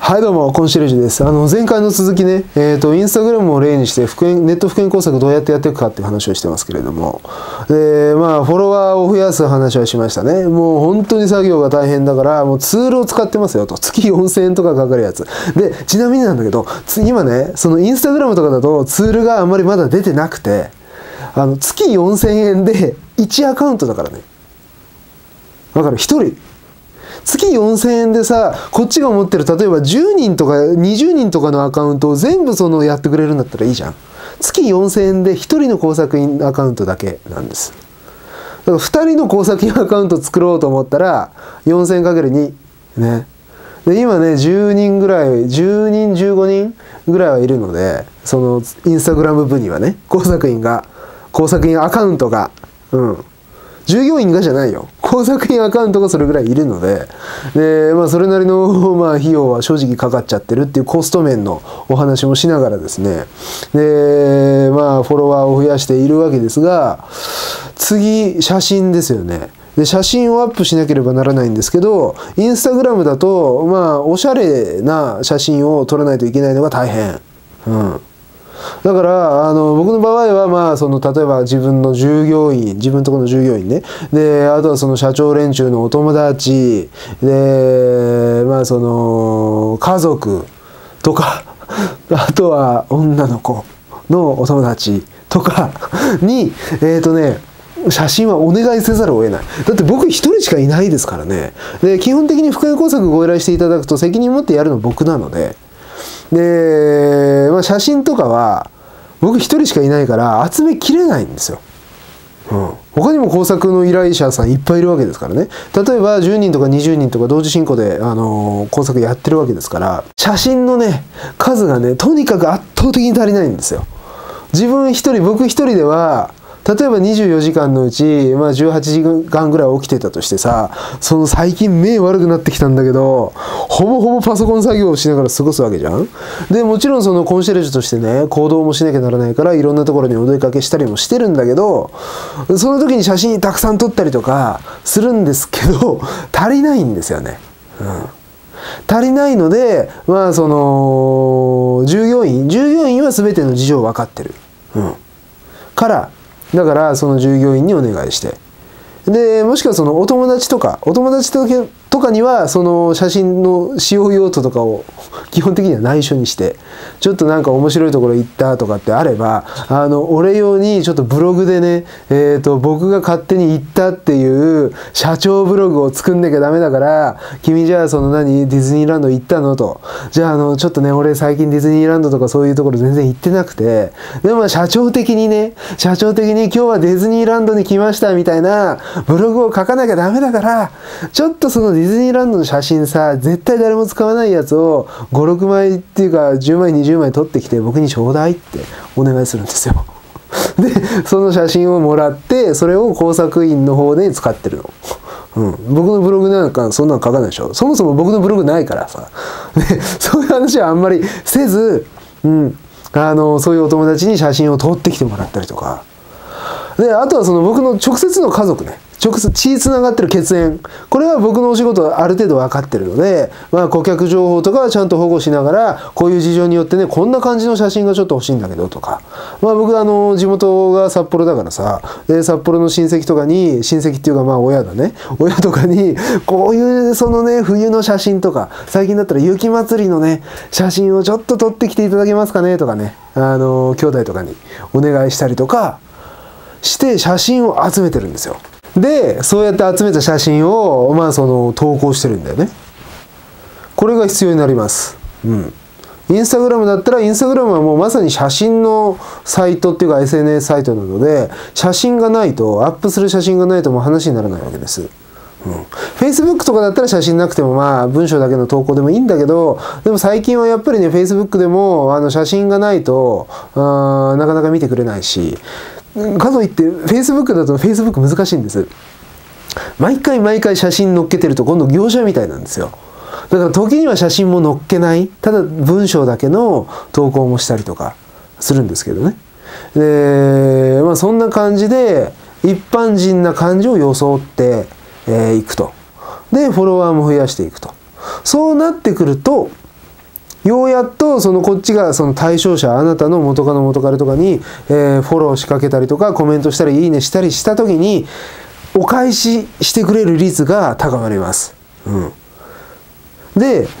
はいどうも、コンシェルジュです。前回の続きね、インスタグラムを例にしてネット復縁工作どうやってやっていくかっていう話をしてますけれども、フォロワーを増やす話はしましたね。もう本当に作業が大変だから、もうツールを使ってますよと。月4000円とかかかるやつ。で、ちなみになんだけど、今ね、そのインスタグラムとかだとツールがあんまりまだ出てなくて、月4000円で1アカウントだからね。わかる？1人。月4000円でさ、こっちが思ってる、例えば10人とか20人とかのアカウントを全部やってくれるんだったらいいじゃん。月4000円で1人の工作員アカウントだけなんです。だから2人の工作員アカウント作ろうと思ったら、4000円かける2。ね。で、今ね、10人ぐらい、10人、15人ぐらいはいるので、そのインスタグラム部にはね、工作員アカウントが、従業員がじゃないよ。工作員アカウントがそれぐらいいるので、それなりの、費用は正直かかっちゃってるっていうコスト面のお話もしながらですね、フォロワーを増やしているわけですが、次、写真ですよね。で、写真をアップしなければならないんですけど、インスタグラムだと、おしゃれな写真を撮らないといけないのが大変。だから僕の場合は例えば自分の従業員、自分のところの従業員ね、であとはその社長連中のお友達で家族とかあとは女の子のお友達とかに写真はお願いせざるを得ない。だって僕一人しかいないですからね。で基本的に復縁工作ご依頼していただくと責任持ってやるの僕なので。で、写真とかは僕一人しかいないから集めきれないんですよ。他にも工作の依頼者さんいっぱいいるわけですからね。例えば10人とか20人とか同時進行で工作やってるわけですから、写真のね数がねとにかく圧倒的に足りないんですよ。僕一人では例えば24時間のうち、18時間ぐらい起きてたとしてさ、最近目悪くなってきたんだけど、ほぼほぼパソコン作業をしながら過ごすわけじゃん。で、もちろんコンシェルジュとしてね、行動もしなきゃならないから、いろんなところにお出かけしたりもしてるんだけど、その時に写真たくさん撮ったりとかするんですけど、足りないんですよね。足りないので、従業員は全ての事情を分かってる。だからその従業員にお願いして、でもしくはお友達とかにはその写真の使用用途とかを基本的には内緒にして、ちょっとなんか面白いところ行ったとかってあれば俺用にちょっとブログでね、僕が勝手に行ったっていう社長ブログを作んなきゃダメだから、君じゃあディズニーランド行ったのと、じゃあちょっとね俺最近ディズニーランドとかそういうところ全然行ってなくて、でも社長的に今日はディズニーランドに来ましたみたいなブログを書かなきゃダメだから、ちょっとディズニーランドの写真さ、絶対誰も使わないやつを5、6枚っていうか10枚、20枚撮ってきて僕にちょうだいってお願いするんですよ。で、その写真をもらって、それを工作員の方で使ってるの。僕のブログなんかそんなの書かないでしょ。そもそも僕のブログないからさ。で、そういう話はあんまりせず、そういうお友達に写真を撮ってきてもらったりとか。で、あとは僕の直接の家族ね。血つながってる血縁。これは僕のお仕事はある程度分かってるので、顧客情報とかはちゃんと保護しながら、こういう事情によってね、こんな感じの写真がちょっと欲しいんだけどとか。僕地元が札幌だからさ、で、札幌の親戚っていうか親だね。親とかに、こういう冬の写真とか、最近だったら雪祭りのね、写真をちょっと撮ってきていただけますかねとかね、兄弟とかにお願いしたりとかして写真を集めてるんですよ。で、そうやって集めた写真を、投稿してるんだよね。これが必要になります。インスタグラムだったら、インスタグラムはもうまさに写真のサイトっていうか SNS サイトなので、写真がないと、アップする写真がないともう話にならないわけです。Facebook とかだったら写真なくても文章だけの投稿でもいいんだけど、でも最近はやっぱりね、Facebook でも写真がないとなかなか見てくれないし、かといって Facebook だと Facebook 難しいんです。毎回写真載っけてると今度業者みたいなんですよ。だから時には写真も載っけない、ただ文章だけの投稿もしたりとかするんですけどね。で、そんな感じで一般人な感じを装っていくと。でフォロワーも増やしていくと。そうなってくるとようやっとこっちがその対象者、あなたの元カノ元彼とかに、フォロー仕掛けたりとかコメントしたりいいねしたりした時にお返ししてくれる率が高まります。で、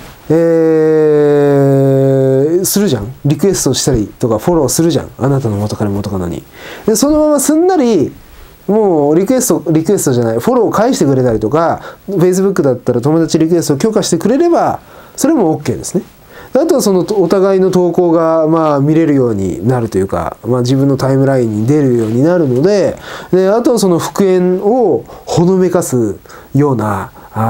するじゃん。リクエストしたりとかフォローするじゃん。あなたの元彼元カノに。でそのまますんなりもうリクエストじゃない、フォローを返してくれたりとか、Facebook だったら友達リクエストを許可してくれればそれも OK ですね。あとはお互いの投稿が見れるようになるというか、自分のタイムラインに出るようになるので、あとはその復縁をほのめかすような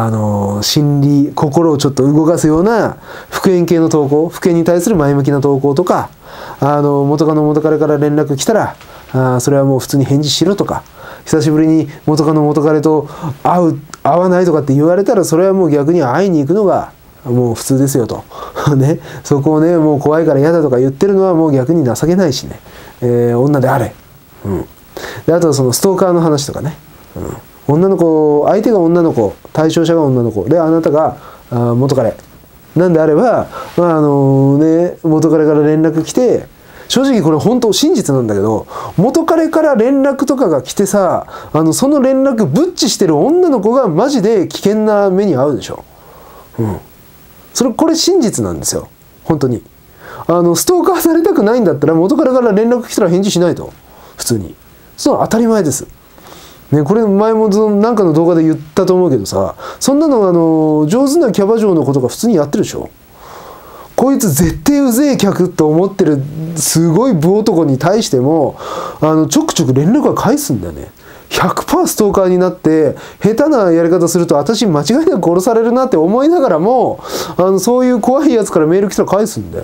心をちょっと動かすような復縁系の投稿、復縁に対する前向きな投稿とか、元カノ元彼から連絡来たらそれはもう普通に返事しろとか、久しぶりに元カノ元彼と会わないとかって言われたら、それはもう逆に会いに行くのがもう普通ですよとね、そこをねもう怖いから嫌だとか言ってるのはもう逆に情けないしね、女であれ、であとはそのストーカーの話とかね、女の子、相手が女の子、対象者が女の子であなたが元彼なんであれば、元彼から連絡来て、正直これ本当真実なんだけど、元彼から連絡とかが来てさ、その連絡ブッチしてる女の子がマジで危険な目に遭うでしょ。これ真実なんですよ本当に。ストーカーされたくないんだったら元彼から連絡来たら返事しないと、普通に。そう当たり前です。ね、これ前もなんかの動画で言ったと思うけどさ、そんなの上手なキャバ嬢の子とか普通にやってるでしょ。こいつ絶対うぜえ客と思ってるすごい武男に対してもちょくちょく連絡は返すんだよね。100% ストーカーになって下手なやり方すると私間違いなく殺されるなって思いながらもそういう怖いやつからメール来たら返すんだよ。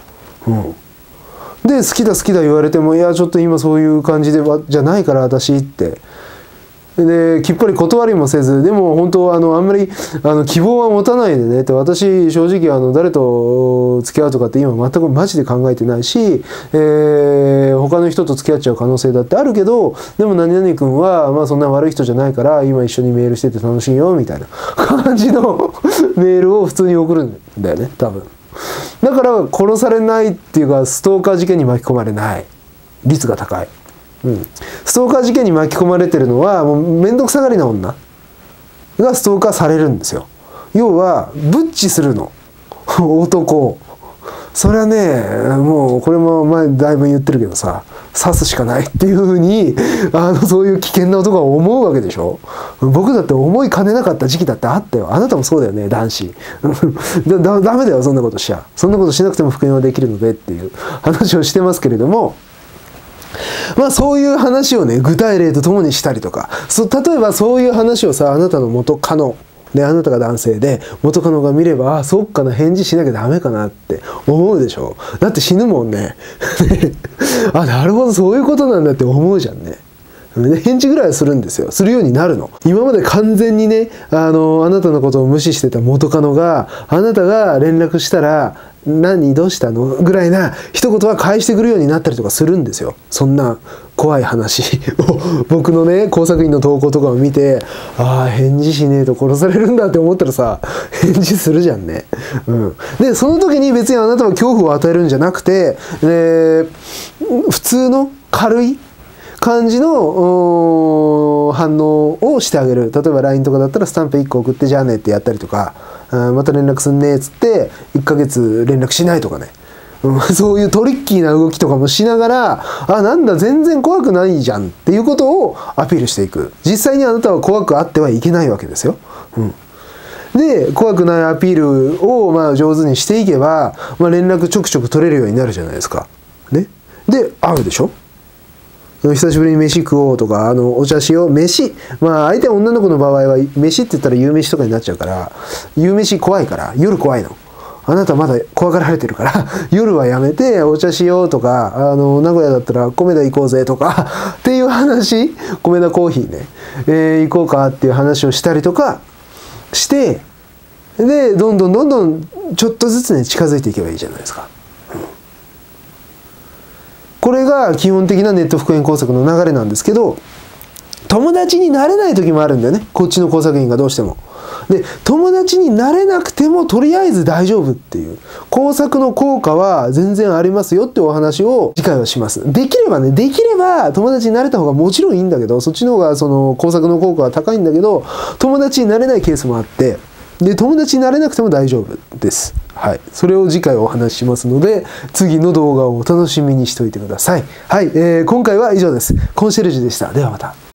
で好きだ好きだ言われても、いやちょっと今そういう感じでじゃないから私って。できっぱり断りもせず、でも本当あんまり希望は持たないでねって、私正直誰と付き合うとかって今全くマジで考えてないし、他の人と付き合っちゃう可能性だってあるけど、でも何々君はそんな悪い人じゃないから今一緒にメールしてて楽しいよみたいな感じのメールを普通に送るんだよね多分。だから殺されないっていうか、ストーカー事件に巻き込まれない率が高い。ストーカー事件に巻き込まれてるのはもう面倒くさがりな女がストーカーされるんですよ。要はブッチするの男を。それはねもうこれも前だいぶ言ってるけどさ、刺すしかないっていうふうにそういう危険な男が思うわけでしょ。僕だって思いかねなかった時期だってあったよ。あなたもそうだよね男子ダメだよそんなことしちゃ。そんなことしなくても復縁はできるのでっていう話をしてますけれども、そういう話をね具体例とともにしたりとか、例えばそういう話をさ、あなたの元カノであなたが男性で元カノが見れば、そっかな返事しなきゃダメかなって思うでしょ。だって死ぬもんねなるほどそういうことなんだって思うじゃんね。返事ぐらいはするんですよ。するようになるの。今まで完全にねあなたのことを無視してた元カノが、あなたが連絡したら何どうしたのぐらいな一言は返してくるようになったりとかするんですよ。そんな怖い話を僕のね工作員の投稿とかを見て、返事しねえと殺されるんだって思ったらさ、返事するじゃんね。でその時に別にあなたは恐怖を与えるんじゃなくて、普通の軽い感じの反応をしてあげる。例えば LINE とかだったらスタンプ1個送ってじゃあねってやったりとか、また連絡すんねっつって1ヶ月連絡しないとかね、そういうトリッキーな動きとかもしながら、なんだ全然怖くないじゃんっていうことをアピールしていく。実際にあなたは怖くあってはいけないわけですよ。で怖くないアピールを上手にしていけば、連絡ちょくちょく取れるようになるじゃないですか。ね、で会うでしょ。久しぶりに飯食おうとかお茶しよう飯、相手は女の子の場合は飯って言ったら夕飯とかになっちゃうから、夕飯怖いから夜怖いの。あなたまだ怖がられてるから夜はやめてお茶しようとか、名古屋だったら米田行こうぜとかっていう話、米田コーヒーね、行こうかっていう話をしたりとかして、でどんどんちょっとずつね近づいていけばいいじゃないですか。これが基本的なネット復縁工作の流れなんですけど、友達になれない時もあるんだよね、こっちの工作員がどうしても。 で、友達になれなくてもとりあえず大丈夫っていう工作の効果は全然ありますよっていうお話を次回はします。できればね、できれば友達になれた方がもちろんいいんだけど、そっちの方がその工作の効果は高いんだけど、友達になれないケースもあって、で、友達になれなくても大丈夫です。はい。それを次回お話ししますので、次の動画をお楽しみにしておいてください。はい。今回は以上です。コンシェルジュでした。ではまた。